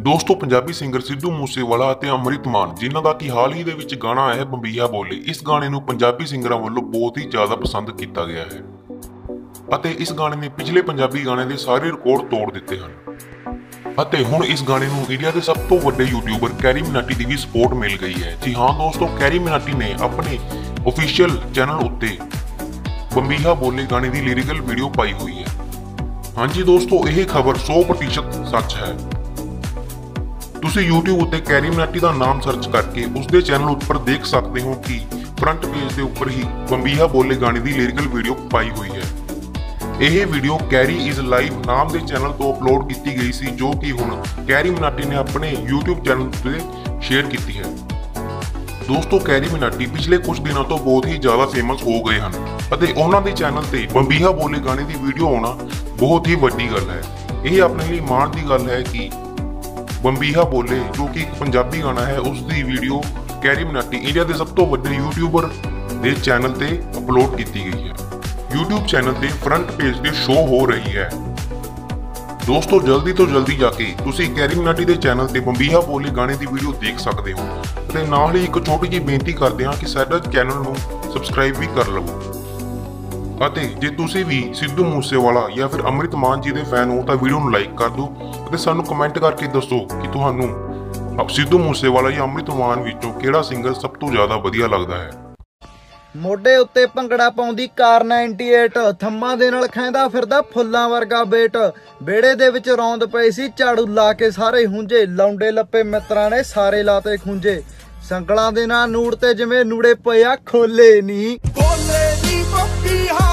दोस्तों पंजाबी सिंगर सिद्धू मूसेवाला ਅਤੇ ਅੰਮ੍ਰਿਤ ਮਾਨ ਜਿਨ੍ਹਾਂ ਦਾ ਕਿ ਹਾਲ ਹੀ ਦੇ ਵਿੱਚ ਗਾਣਾ ਆਇਆ ਬੰਬੀਹਾ ਬੋਲੇ, ਇਸ ਗਾਣੇ ਨੂੰ ਪੰਜਾਬੀ ਸਿੰਗਰਾਂ ਵੱਲੋਂ ਬਹੁਤ ਹੀ ਜ਼ਿਆਦਾ ਪਸੰਦ ਕੀਤਾ ਗਿਆ ਹੈ ਅਤੇ ਇਸ ਗਾਣੇ ਨੇ ਪਿਛਲੇ ਪੰਜਾਬੀ ਗਾਣੇ ਦੇ ਸਾਰੇ ਰਿਕਾਰਡ ਤੋੜ ਦਿੱਤੇ ਹਨ ਅਤੇ ਹੁਣ ਇਸ ਗਾਣੇ ਨੂੰ ਇੰਡੀਆ ਦੇ ਸਭ ਤੋਂ ਵੱਡੇ ਯੂਟਿਊਬਰ ਕੈਰੀ ਮਿਨਾਟੀ ਦੀ ਵੀ ਸਪੋਰਟ ਮਿਲ ਗਈ ਹੈ। ਜੀ ਹਾਂ ਦੋਸਤੋ, ਕੈਰੀ ਮਿਨਾਟੀ ਨੇ ਆਪਣੇ ऑफिशियल चैनल उत्ते ਬੰਬੀਹਾ ਬੋਲੇ गाने की लिरिकल वीडियो पाई हुई है। हाँ जी दोस्तों, यह खबर 100% सच है। तुसी YouTube उत्ते कैरी मिनाटी का नाम सर्च करके उसके चैनल उपर देख सकते हो कि फ्रंट पेज के उपर ही ਬੰਬੀਹਾ ਬੋਲੇ गाने की लिरिकल वीडियो पाई हुई है। यह वीडियो कैरी इज लाइव नाम के चैनल तो अपलोड की गई सी, जो कि हुण कैरी मिनाटी ने अपने YouTube चैनल पर शेयर की है। दोस्तों कैरी मिनाटी पिछले कुछ दिनों तो बहुत ही ज़्यादा फेमस हो गए हैं ਅਤੇ ਉਹਨਾਂ ਦੇ ਚੈਨਲ ਤੇ ਬੰਬੀਹਾ ਬੋਲੇ ਗਾਣੇ ਦੀ ਵੀਡੀਓ ਆਉਣਾ ਬਹੁਤ ਹੀ ਵੱਡੀ ਗੱਲ ਹੈ। ਇਹ ਆਪਣੇ ਲਈ ਮਾਣ ਦੀ ਗੱਲ ਹੈ ਕਿ ਬੰਬੀਹਾ ਬੋਲੇ ਜੋ ਕਿ ਇੱਕ ਪੰਜਾਬੀ ਗਾਣਾ ਹੈ, ਉਸ ਦੀ ਵੀਡੀਓ ਕੈਰੀ ਮਿਨਾਟੀ ਇੰਡੀਆ ਦੇ ਸਭ ਤੋਂ ਵੱਡੇ ਯੂਟਿਊਬਰ ਦੇ ਚੈਨਲ ਤੇ ਅਪਲੋਡ ਕੀਤੀ ਗਈ ਹੈ। YouTube ਚੈਨਲ ਤੇ ਫਰੰਟ ਪੇਜ ਤੇ ਸ਼ੋ ਹੋ ਰਹੀ ਹੈ। दोस्तों जल्दी तो जल्दी जाके तुसी कैरी मिनाटी के चैनल ते ਬੰਬੀਹਾ ਬੋਲੇ गाने की वीडियो देख सकते हो ਤੇ ਨਾਲ ਹੀ ਇੱਕ ਛੋਟੀ ਜਿਹੀ ਬੇਨਤੀ ਕਰਦੇ ਹਾਂ ਕਿ ਸਾਡੇ ਚੈਨਲ ਨੂੰ ਸਬਸਕ੍ਰਾਈਬ ਵੀ ਕਰ ਲਵੋ ਅਤੇ ਜੇ ਤੁਸੀਂ ਵੀ ਸਿੱਧੂ ਮੂਸੇਵਾਲਾ ਜਾਂ ਫਿਰ ਅੰਮ੍ਰਿਤ ਮਾਨ ਜੀ ਦੇ ਫੈਨ ਹੋ ਤਾਂ ਵੀਡੀਓ ਨੂੰ ਲਾਈਕ ਕਰ ਦਿਓ ਅਤੇ ਸਾਨੂੰ ਕਮੈਂਟ ਕਰਕੇ ਦੱਸੋ ਕਿ ਤੁਹਾਨੂੰ ਸਿੱਧੂ ਮੂਸੇਵਾਲਾ ਜਾਂ ਅੰਮ੍ਰਿਤ ਮਾਨ ਵਿੱਚੋਂ ਕਿਹੜਾ ਸਿੰਗਰ ਸਭ ਤੋਂ ਜ਼ਿਆਦਾ ਵਧੀਆ ਲੱਗਦਾ ਹੈ। ਮੋਢੇ ਉੱਤੇ ਭੰਗੜਾ ਪਾਉਂਦੀ ਕਾਰ 98 ਥੰਮਾਂ ਦੇ ਨਾਲ ਖੈਂਦਾ ਫਿਰਦਾ ਫੁੱਲਾਂ ਵਰਗਾ ਬੇਟ, ਵਿਹੜੇ ਦੇ ਵਿੱਚ ਰੌਂਦ ਪਈ ਸੀ ਝਾੜੂ ਲਾ ਕੇ ਸਾਰੇ ਹੁੰਜੇ, ਲੌਂਡੇ ਲੱਪੇ ਮਿੱਤਰਾਂ ਨੇ ਸਾਰੇ ਲਾਤੇ ਖੁੰਝੇ, ਸੰਗਲਾਂ ਦੇ ਨਾਲ ਨੂੜ ਤੇ ਜਿਵੇਂ ਨੂੜੇ ਪਏ ਆ ਖੋਲੇ ਨੀ ਬੰਬੀਹਾ